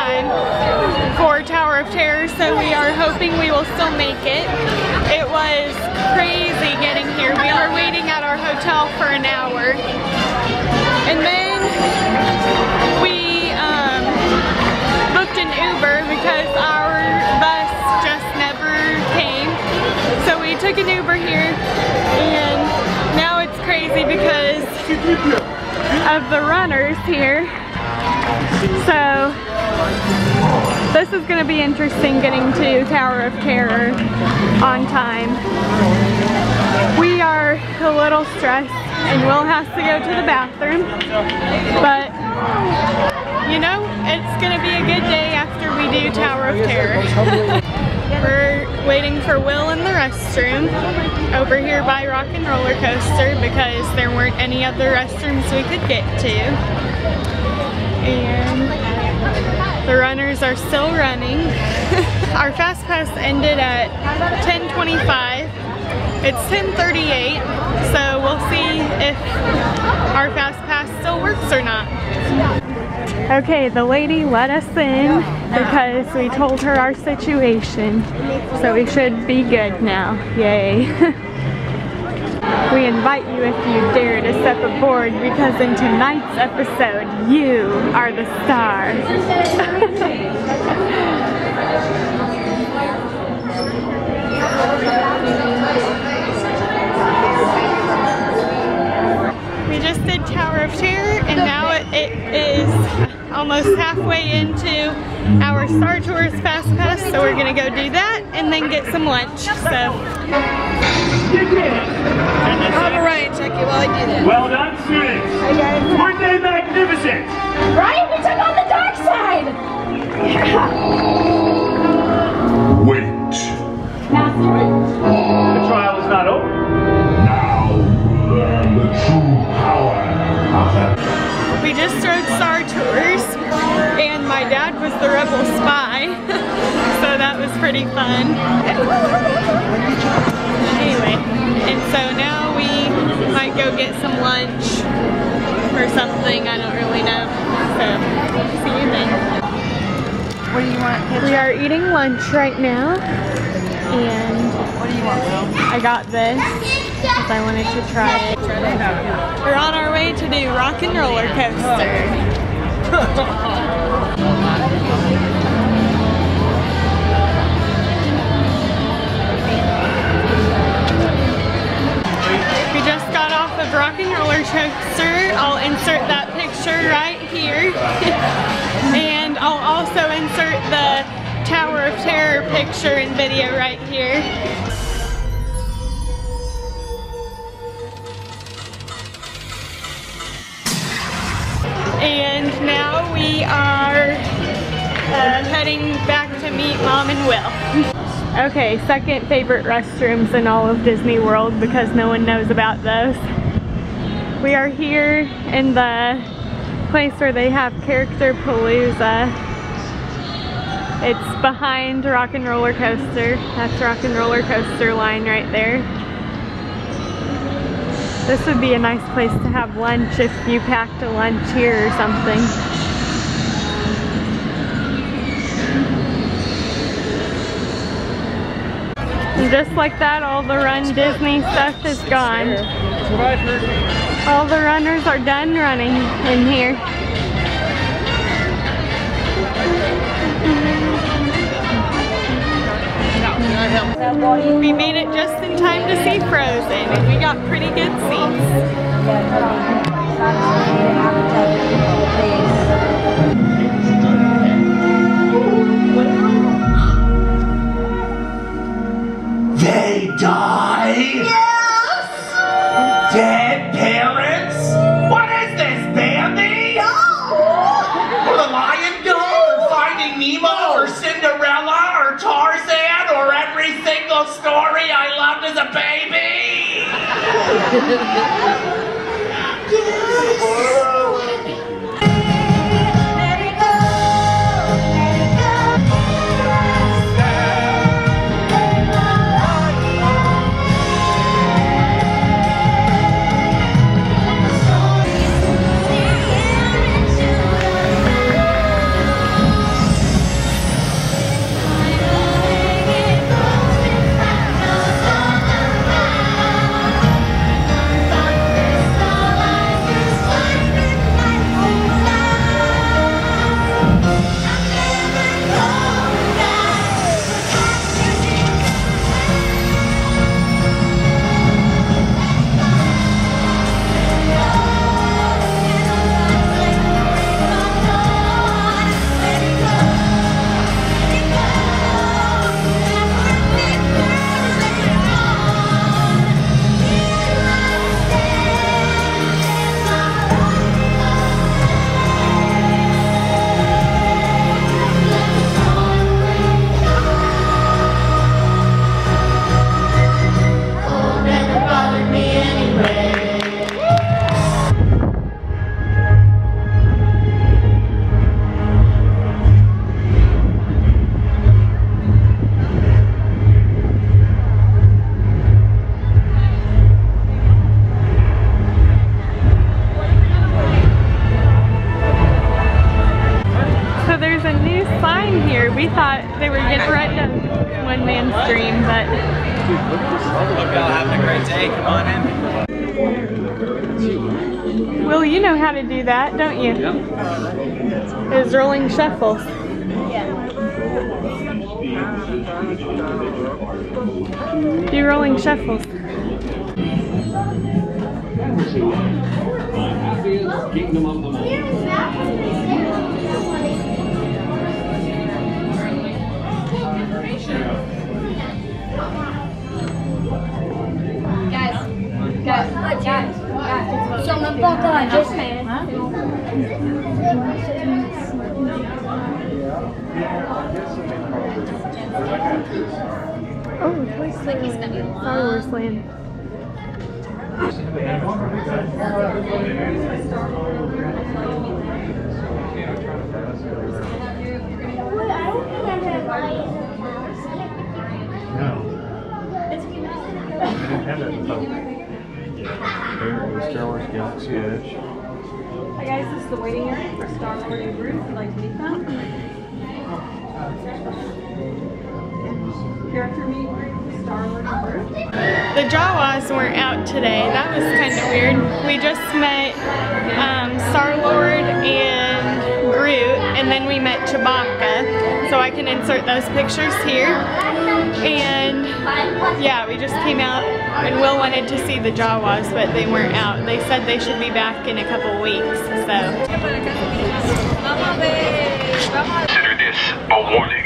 time for Tower of Terror, so we are hoping we will still make it. It was crazy getting here. We were waiting at our hotel for an hour, and then we booked an Uber because our bus just never came. So we took an Uber here, and now it's crazy because of the runners here. So this is going to be interesting getting to Tower of Terror on time. We are a little stressed and Will has to go to the bathroom, but you know, it's going to be a good day after we do Tower of Terror. We're waiting for Will in the restroom over here by Rock and Roller Coaster because there weren't any other restrooms we could get to. And the runners are still running. Our Fast Pass ended at 10:25. It's 10:38, so we'll see if our Fast Pass still works or not. Okay, the lady let us in because we told her our situation, so we should be good now. Yay. We invite you, if you dare, to step aboard because in tonight's episode, you are the star. We just did Tower of Terror, and now it is almost halfway into our Star Tours Fast Pass, so we're gonna go do that and then get some lunch. So I'll Ryan check you while I do that. Well done, students. Weren't they magnificent? Right? We took on the dark side! Wait. The trial is not over. Now you learn the true power of that. we just rode Star Tours, and my dad was the rebel spy, so that was pretty fun. Anyway, and so now we might go get some lunch or something, I don't really know. So, see you then. What do you want? We are eating lunch right now, and What do you want, Will? I got this because I wanted to try it. We're on our way to do Rock and Roller Coaster. We just got off of Rock and Roller Coaster. I'll insert that picture right here. And I'll also insert the Tower of Terror picture and video right here. And now we are heading back to meet Mom and Will. Okay, second favorite restrooms in all of Disney World because no one knows about those. We are here in the place where they have Character Palooza. It's behind Rock and Roller Coaster. That's Rock and Roller Coaster line right there. This would be a nice place to have lunch if you packed a lunch here or something. And just like that, all the Run Disney stuff is gone. All the runners are done running in here. We made it just in time to see Frozen, and we got pretty good seats. They die? Yes! Dead parents? What is this, Bambi? No! Or the Lion King, or Finding Nemo, or Cinderella, or Tarzan, or every single story I loved as a baby? Yes! Hey, come on in. Will, you know how to do that, don't you? Yep. Those rolling shuffles. Do rolling shuffles. Kingdom of the Moon. Guys. So magpapala, just Oh, Toy Story. Star Wars Land. Star Wars Galaxy Edge. Hi guys, this is the waiting area for Star Wars and Groot. If you'd like to meet them. Character meet Groot for Star Wars and Groot. The Jawas weren't out today. That was kind of weird. We just met Star-Lord and Groot, and then we met Chewbacca. So I can insert those pictures here. And yeah, we just came out, and Will wanted to see the Jawas, but they weren't out. They said they should be back in a couple weeks, so. Consider this a warning.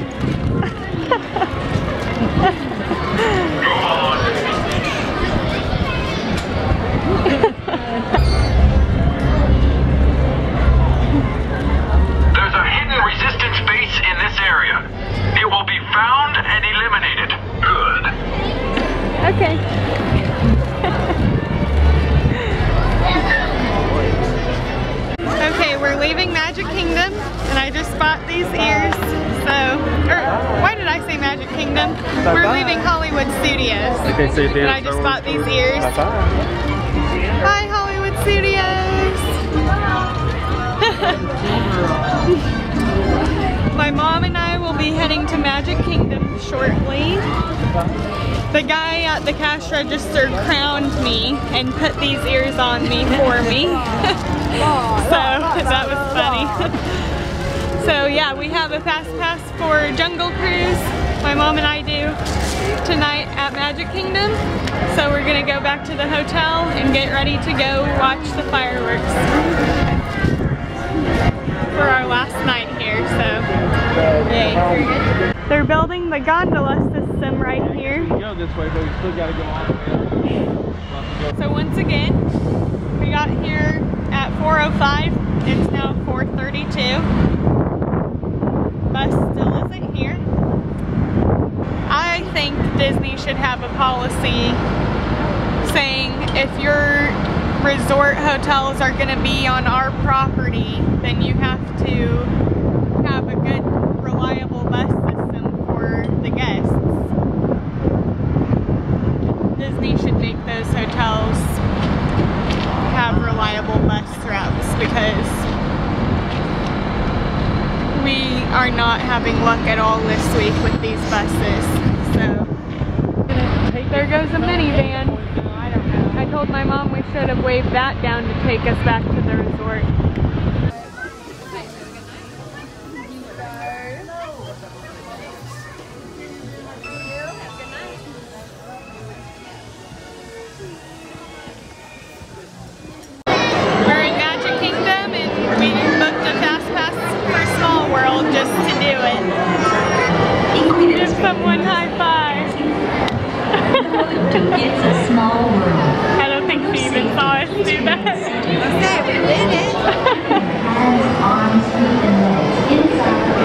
There's a hidden resistance base in this area. It will be found and eliminated. Good. Okay. Okay, we're leaving Magic Kingdom, and I just bought these ears, so, why did I say Magic Kingdom? We're leaving Hollywood Studios, and I just bought these ears. Bye, Hollywood Studios! My mom and I will be heading to Magic Kingdom shortly. The guy at the cash register crowned me and put these ears on me for me. So that was funny. So yeah, we have a fast pass for Jungle Cruise, my mom and I do, tonight at Magic Kingdom. So we're gonna go back to the hotel and get ready to go watch the fireworks for our last night here, so yay. They're building the gondola system right here. We go this way, but we still gotta go all the way up. So once again, we got here at 4:05. It's now 4:32. Bus still isn't here. I think Disney should have a policy saying if your resort hotels are going to be on our property, then you have to have a good, reliable bus system for the guests. Disney should make those hotels have reliable bus routes, because we are not having luck at all this week with these buses. So there goes a minivan. I told my mom we should have waved that down to take us back to the resort. We're in Magic Kingdom and we booked a fast pass for Small World just to do it. Give someone high five. It's a small world. I don't think she even saw us do that. Okay, we did it. Hands, arms, feet, and legs inside the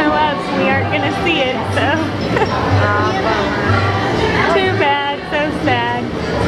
show up, we aren't gonna see it, so. Too bad, so sad.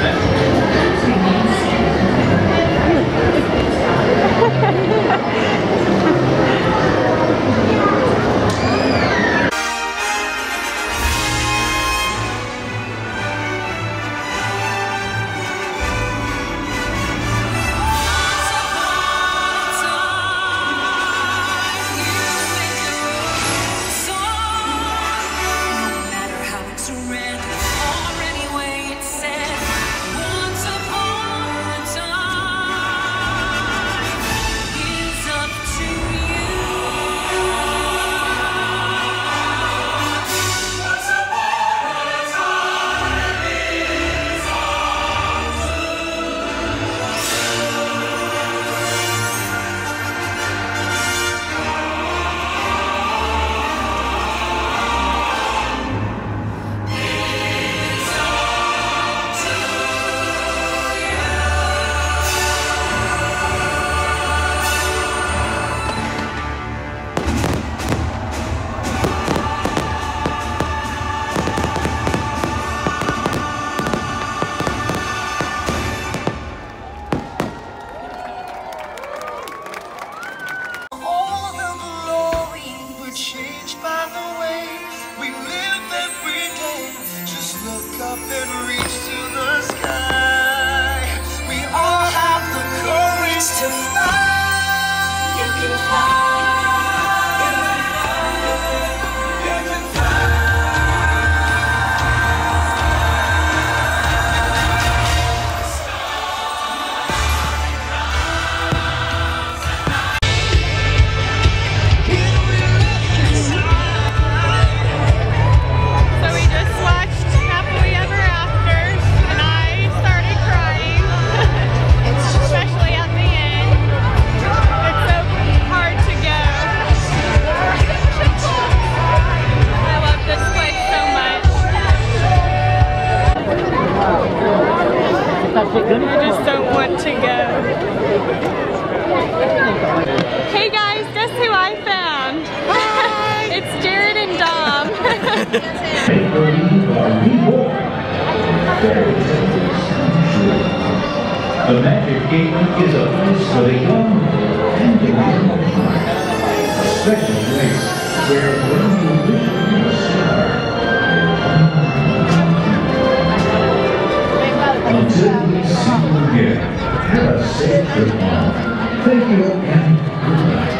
I just don't want to go. Hey guys, guess who I found? Hi! It's Jared and Dom. The Magic Gate is a place for the young and the young. A special place where when you wish to be a star. Until we see you again, have a safe trip home. Thank you and good night.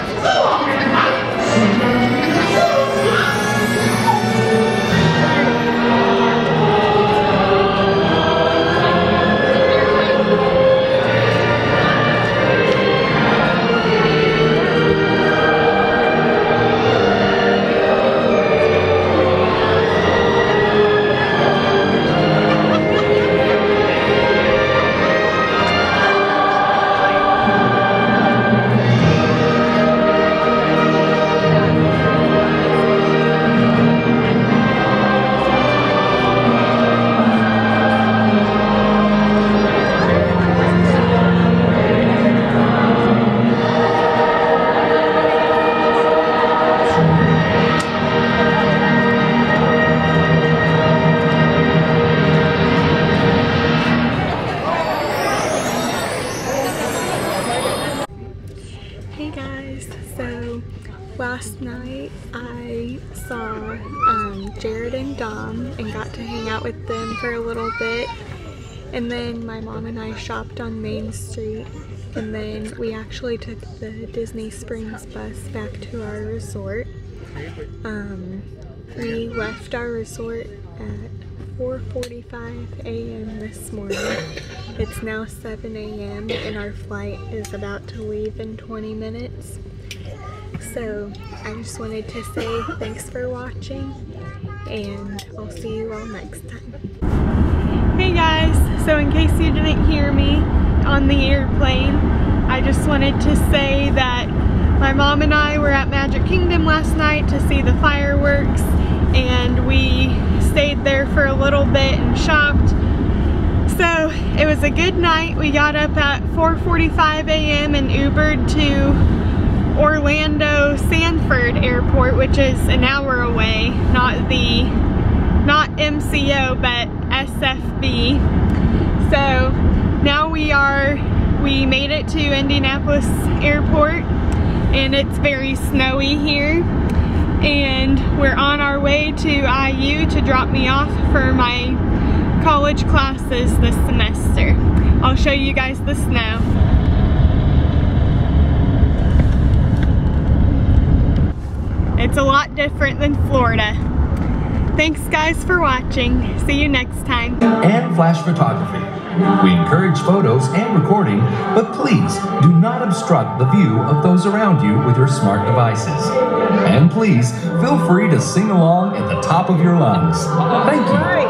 Last night I saw Jared and Dom and got to hang out with them for a little bit, and then my mom and I shopped on Main Street, and then we actually took the Disney Springs bus back to our resort. We left our resort at 4:45 a.m. this morning. It's now 7 a.m. and our flight is about to leave in 20 minutes. So I just wanted to say thanks for watching, and I'll see you all next time. Hey guys, so in case you didn't hear me on the airplane, I just wanted to say that my mom and I were at Magic Kingdom last night to see the fireworks, and we stayed there for a little bit and shopped. So it was a good night. We got up at 4:45 a.m. and Ubered to Orlando Sanford Airport, which is an hour away, not MCO, but SFB. So now we made it to Indianapolis Airport, and it's very snowy here. And we're on our way to IU to drop me off for my college classes this semester. I'll show you guys the snow. It's a lot different than Florida. Thanks guys for watching. See you next time. And flash photography. We encourage photos and recording, but please do not obstruct the view of those around you with your smart devices. And please feel free to sing along at the top of your lungs. Thank you.